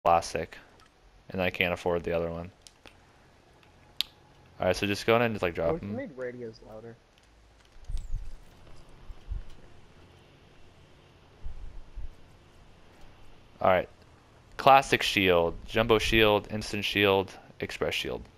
classic, and I can't afford the other one. Alright, so just go ahead and just like drop We them. made radios louder. Alright. Classic shield, jumbo shield, instant shield, express shield.